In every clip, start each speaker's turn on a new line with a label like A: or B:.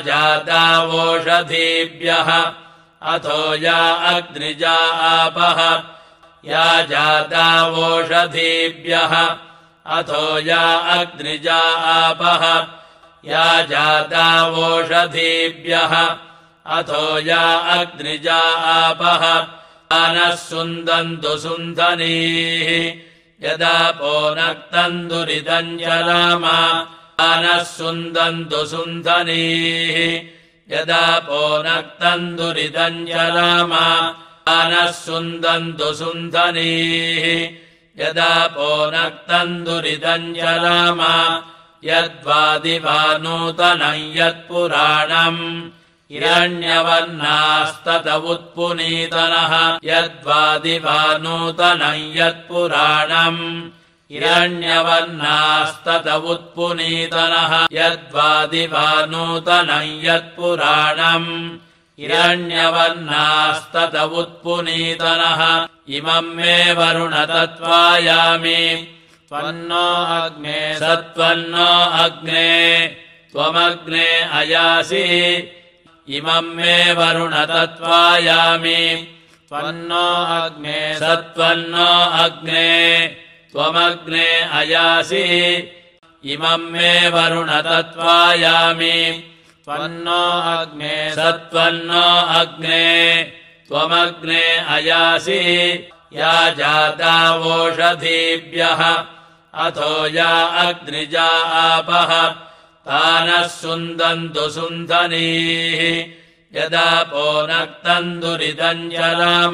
A: जातावोषधीभ्यः अथो या अग्निजा आपः या जातावोषधीभ्यः अथो या अग्निजा आपः या जातावोषधीभ्यः अथो या अग्निजा आपः तानः सुन्दन्तु सुन्धनीः यदापो नक्तन्दुरिदञ्जलाम तानः सुन्दन्तु सुन्धनीः यदापो नक्तन्दुरिदञ्जलाम तानः सुन्दन्तु सुन्धनीः यदापो नक्तन्दुरिदञ्जलाम यद्वादिवानूतनं यत्पुराणम् हिरण्यवर्णास्तत उत्पुनीतनः यद्वादिवानूतनं यत्पुराणम् हिरण्यवर्णास्तत उत्पुनीतनः यद्वादिवानूतनं यत्पुराणम् हिरण्यवर्णास्तत उत्पुनीतनः इमम् मे वरुण तत्त्वायामि त्वन्नो अग्ने सत्त्वन्नो अग्ने त्वमग्ने अयासि इमम् मे वरुण तत्त्वायामि त्वन्नो अग्ने सत्त्वन्नो अग्ने त्वमग्ने अयासि इमम् मे वरुण तत्त्वायामि त्वन्नो अग्ने सत्त्वन्नो अग्ने त्वमग्ने अयासि या जातावोषधीभ्यः अथो या अग्निजा आपः तानः सुन्दन्तु सुन्धनीः यदापो नक्तन्दुरिदञ्जलाम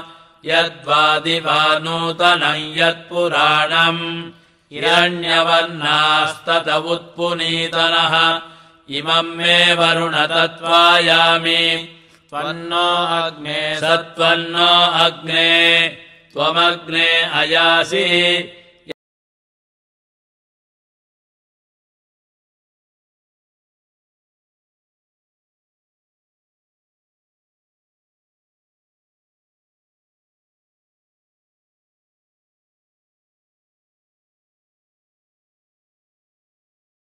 A: यद्वादिवानूतनं यत्पुराणम् हिरण्यवर्णास्तत उत्पुनीतनः इमम् मे वरुण तत्त्वायामि त्वन्नो अग्ने सत्त्वन्नो अग्ने त्वमग्ने अयासि